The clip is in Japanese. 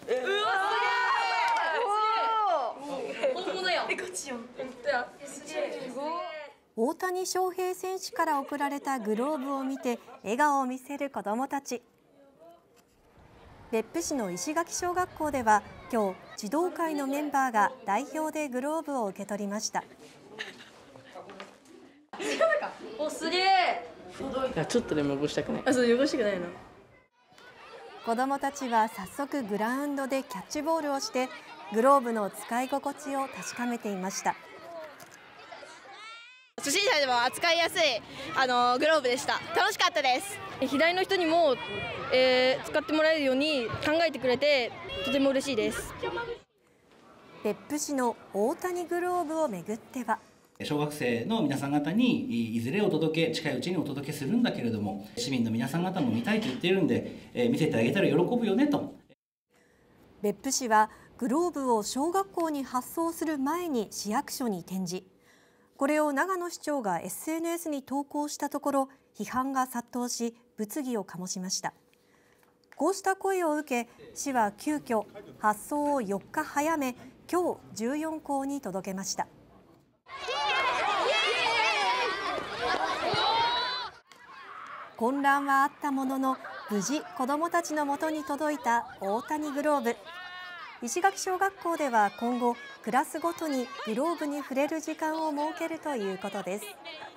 大谷翔平選手から贈られたグローブを見て笑顔を見せる子どもたち。別府市の石垣小学校では今日、児童会のメンバーが代表でグローブを受け取りました。 お、すげえ。 いや、ちょっとでも汚したくない。 あ、そう、汚したくないの。 子どもたちは早速グラウンドでキャッチボールをしてグローブの使い心地を確かめていました。 初心者でも扱いやすいグローブでした。楽しかったです。 左の人にも、使ってもらえるように考えてくれてとても嬉しいです。 別府市の大谷グローブをめぐっては、 小学生の皆さん方にいずれ近いうちにお届けするんだけれども、市民の皆さん方も見たいと言っているんで、見せてあげたら喜ぶよねと。 別府市はグローブを小学校に発送する前に市役所に展示。これを長野市長が SNS に投稿したところ、批判が殺到し物議を醸しました。こうした声を受け、市は急遽発送を4日早め、今日14校に届けました。混乱はあったものの、無事子どもたちのもとに届いた大谷グローブ。石垣小学校では今後クラスごとにグローブに触れる時間を設けるということです。